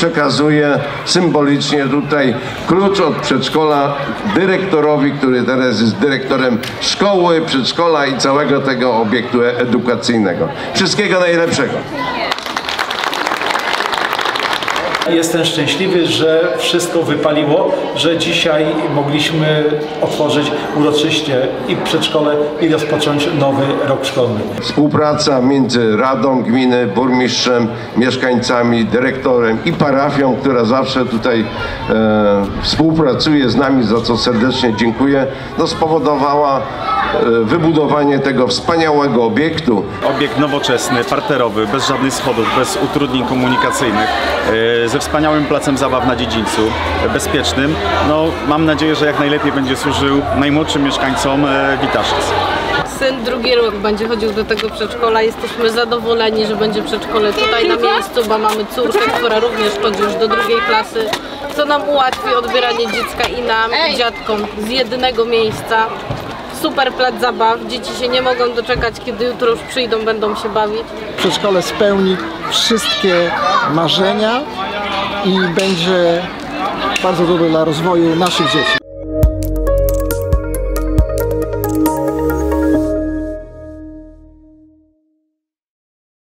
przekazuje symbolicznie tutaj klucz od przedszkola dyrektorowi, który teraz jest dyrektorem szkoły, przedszkola i całego tego obiektu edukacyjnego. Wszystkiego najlepszego. Jestem szczęśliwy, że wszystko wypaliło, że dzisiaj mogliśmy otworzyć uroczyście i przedszkole i rozpocząć nowy rok szkolny. Współpraca między Radą Gminy, burmistrzem, mieszkańcami, dyrektorem i parafią, która zawsze tutaj współpracuje z nami, za co serdecznie dziękuję, no, spowodowała wybudowanie tego wspaniałego obiektu. Obiekt nowoczesny, parterowy, bez żadnych schodów, bez utrudnień komunikacyjnych, ze wspaniałym placem zabaw na dziedzińcu, bezpiecznym. No, mam nadzieję, że jak najlepiej będzie służył najmłodszym mieszkańcom Witaszyc. Syn drugi rok będzie chodził do tego przedszkola. Jesteśmy zadowoleni, że będzie przedszkole tutaj na miejscu, bo mamy córkę, która również chodzi już do drugiej klasy, co nam ułatwi odbieranie dziecka i nam, i dziadkom z jednego miejsca. Super plac zabaw, dzieci się nie mogą doczekać, kiedy jutro już przyjdą, będą się bawić. Przedszkole spełni wszystkie marzenia i będzie bardzo dobre dla rozwoju naszych dzieci.